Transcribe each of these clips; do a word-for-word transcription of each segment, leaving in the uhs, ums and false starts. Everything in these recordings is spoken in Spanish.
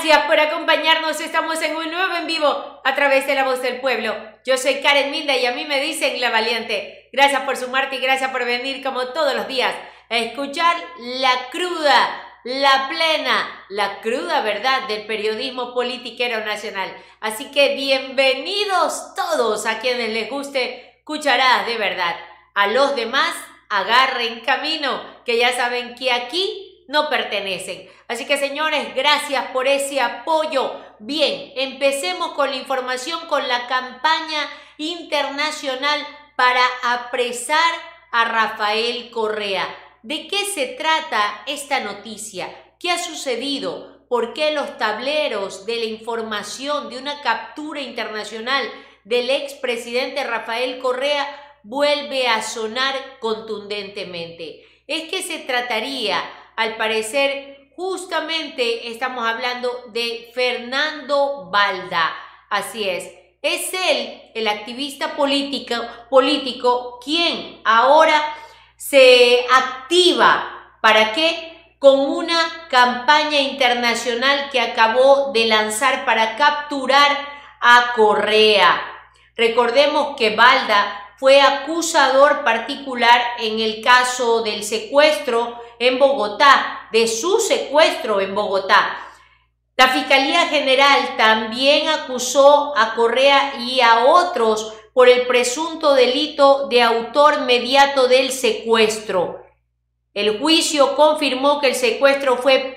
Gracias por acompañarnos. Estamos en un nuevo en vivo a través de La Voz del Pueblo. Yo soy Karen Minda y a mí me dicen La Valiente. Gracias por sumarte y gracias por venir como todos los días a escuchar la cruda, la plena, la cruda verdad del periodismo politiquero nacional. Así que bienvenidos todos a quienes les guste cucharadas de verdad. A los demás, agarren camino, que ya saben que aquí no pertenecen. Así que, señores, gracias por ese apoyo. Bien, empecemos con la información, con la campaña internacional para apresar a Rafael Correa. ¿De qué se trata esta noticia? ¿Qué ha sucedido? ¿Por qué los tableros de la información de una captura internacional del expresidente Rafael Correa vuelve a sonar contundentemente? Es que se trataría, al parecer, justamente estamos hablando de Fernando Balda. Así es, es él, el activista político, político quien ahora se activa. ¿Para qué? Con una campaña internacional que acabó de lanzar para capturar a Correa. Recordemos que Balda fue acusador particular en el caso del secuestro en Bogotá, de su secuestro en Bogotá. La Fiscalía General también acusó a Correa y a otros por el presunto delito de autor mediato del secuestro. El juicio confirmó que el secuestro fue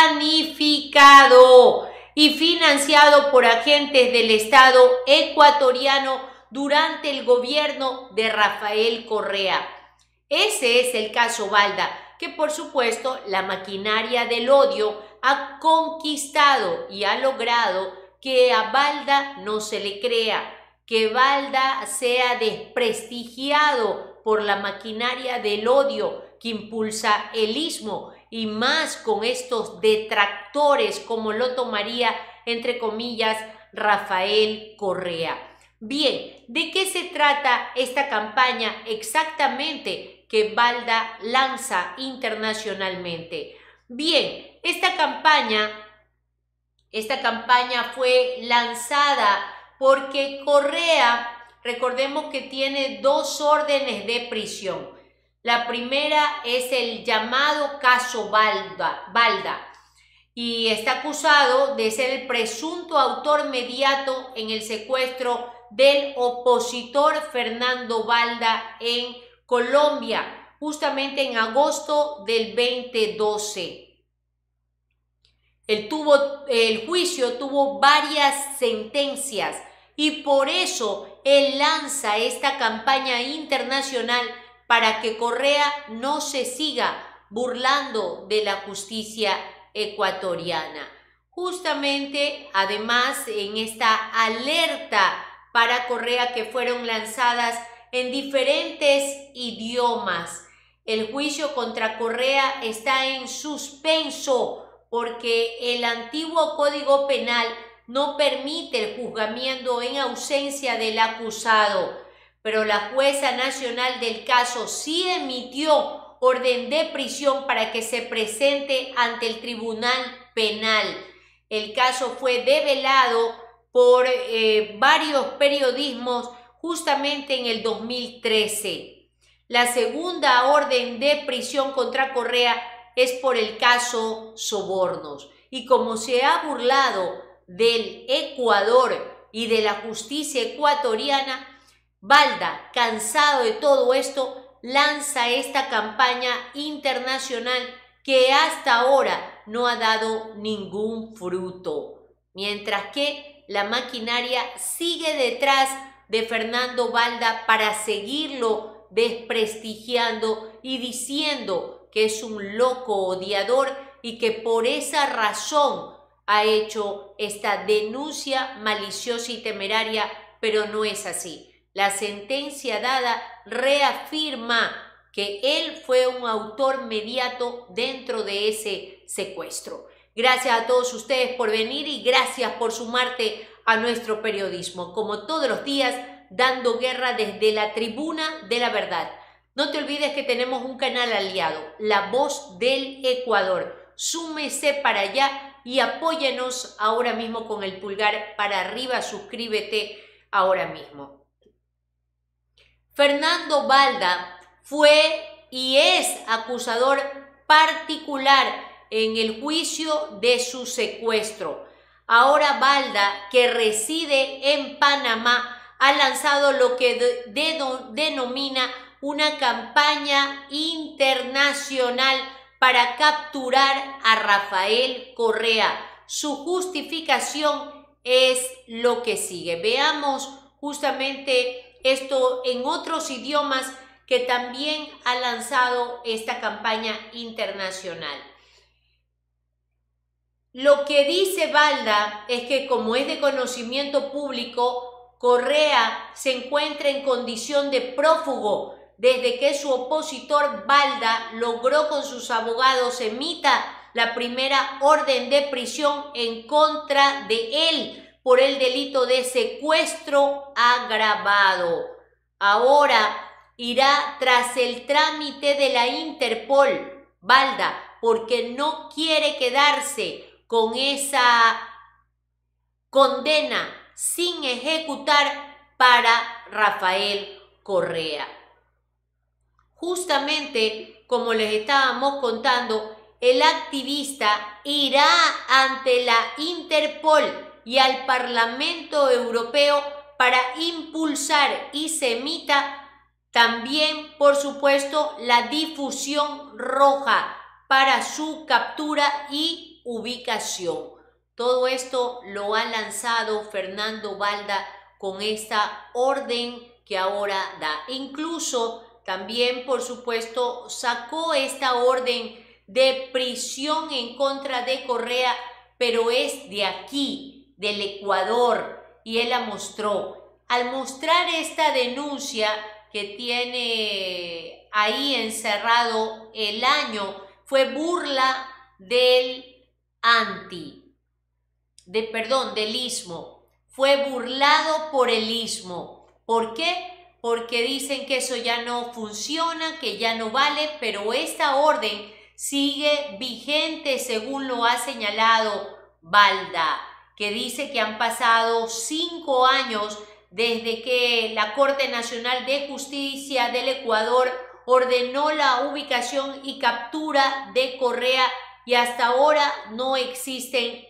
planificado y financiado por agentes del Estado ecuatoriano durante el gobierno de Rafael Correa. Ese es el caso Balda, que por supuesto la maquinaria del odio ha conquistado y ha logrado que a Balda no se le crea, que Balda sea desprestigiado por la maquinaria del odio que impulsa el ismo, y más con estos detractores, como lo tomaría entre comillas Rafael Correa. Bien, ¿de qué se trata esta campaña exactamente que Balda lanza internacionalmente? Bien, esta campaña, esta campaña fue lanzada porque Correa, recordemos que tiene dos órdenes de prisión. La primera es el llamado caso Balda, Balda y está acusado de ser el presunto autor mediato en el secuestro del opositor Fernando Balda en Colombia, justamente en agosto del veinte doce. El, tuvo, el juicio tuvo varias sentencias y por eso él lanza esta campaña internacional para que Correa no se siga burlando de la justicia ecuatoriana. Justamente, además, en esta alerta para Correa que fueron lanzadas en diferentes idiomas. El juicio contra Correa está en suspenso porque el antiguo Código Penal no permite el juzgamiento en ausencia del acusado, pero la jueza nacional del caso sí emitió orden de prisión para que se presente ante el Tribunal Penal. El caso fue develado por eh, varios periodismos justamente en el dos mil trece. La segunda orden de prisión contra Correa es por el caso sobornos. Y como se ha burlado del Ecuador y de la justicia ecuatoriana, Balda, cansado de todo esto, lanza esta campaña internacional que hasta ahora no ha dado ningún fruto. Mientras que la maquinaria sigue detrás de Fernando Balda para seguirlo desprestigiando y diciendo que es un loco odiador y que por esa razón ha hecho esta denuncia maliciosa y temeraria, pero no es así. La sentencia dada reafirma que él fue un autor mediato dentro de ese secuestro. Gracias a todos ustedes por venir y gracias por sumarte a nuestro periodismo, como todos los días, dando guerra desde la tribuna de la verdad. No te olvides que tenemos un canal aliado, La Voz del Ecuador. Súmese para allá y apóyenos ahora mismo con el pulgar para arriba, suscríbete ahora mismo. Fernando Balda fue y es acusador particular en el juicio de su secuestro. Ahora Balda, que reside en Panamá, ha lanzado lo que de, de, denomina una campaña internacional para capturar a Rafael Correa. Su justificación es lo que sigue. Veamos justamente esto en otros idiomas que también ha lanzado esta campaña internacional. Lo que dice Balda es que, como es de conocimiento público, Correa se encuentra en condición de prófugo desde que su opositor Balda logró con sus abogados emita la primera orden de prisión en contra de él por el delito de secuestro agravado. Ahora irá tras el trámite de la Interpol, Balda, porque no quiere quedarse con esa condena sin ejecutar para Rafael Correa. Justamente como les estábamos contando, el activista irá ante la Interpol y al Parlamento Europeo para impulsar y se emita también, por supuesto, la difusión roja para su captura y ubicación. Todo esto lo ha lanzado Fernando Balda con esta orden que ahora da. Incluso también, por supuesto, sacó esta orden de prisión en contra de Correa, pero es de aquí, del Ecuador, y él la mostró. Al mostrar esta denuncia que tiene ahí encerrado el año, fue burla del anti, de perdón, del istmo. Fue burlado por el istmo. ¿Por qué? Porque dicen que eso ya no funciona, que ya no vale, pero esta orden sigue vigente según lo ha señalado Balda, que dice que han pasado cinco años desde que la Corte Nacional de Justicia del Ecuador ordenó la ubicación y captura de Correa y hasta ahora no existen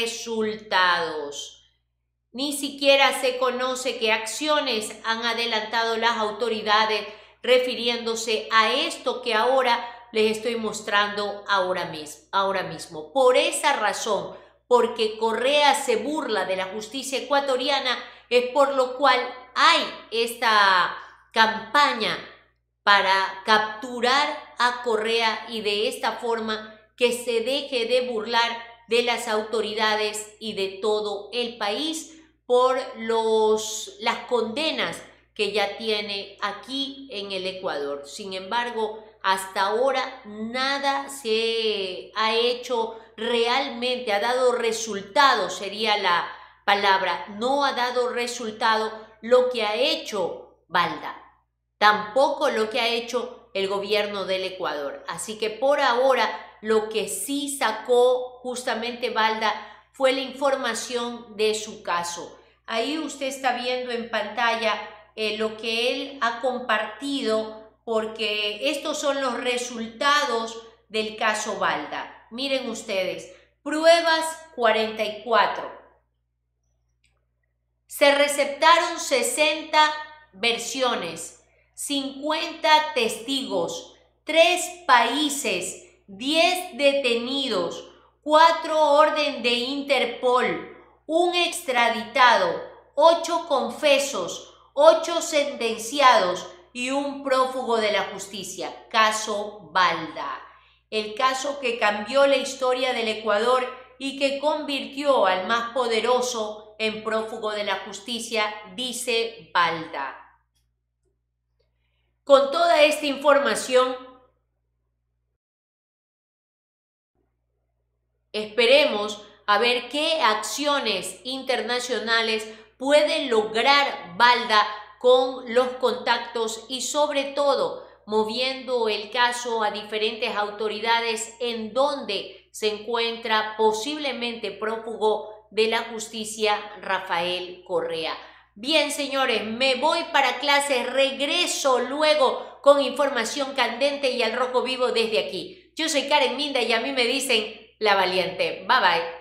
resultados. Ni siquiera se conoce qué acciones han adelantado las autoridades refiriéndose a esto que ahora les estoy mostrando ahora mismo. Ahora mismo. Por esa razón, porque Correa se burla de la justicia ecuatoriana, es por lo cual hay esta campaña para capturar a Correa y de esta forma que se deje de burlar de las autoridades y de todo el país por los, las condenas que ya tiene aquí en el Ecuador. Sin embargo, hasta ahora nada se ha hecho realmente, ha dado resultado, sería la palabra. No ha dado resultado lo que ha hecho Balda, tampoco lo que ha hecho el gobierno del Ecuador. Así que por ahora lo que sí sacó justamente Balda fue la información de su caso. Ahí usted está viendo en pantalla eh, lo que él ha compartido, porque estos son los resultados del caso Balda. Miren ustedes, pruebas cuarenta y cuatro. Se receptaron sesenta versiones, cincuenta testigos, tres países, diez detenidos, cuatro orden de Interpol, un extraditado, ocho confesos, ocho sentenciados y un prófugo de la justicia. Caso Balda. El caso que cambió la historia del Ecuador y que convirtió al más poderoso en prófugo de la justicia, dice Balda. Con toda esta información, esperemos a ver qué acciones internacionales puede lograr Balda con los contactos y sobre todo moviendo el caso a diferentes autoridades en donde se encuentra posiblemente prófugo de la justicia Rafael Correa. Bien, señores, me voy para clase, regreso luego con información candente y al rojo vivo desde aquí. Yo soy Karen Minda y a mí me dicen La Valiente. Bye bye.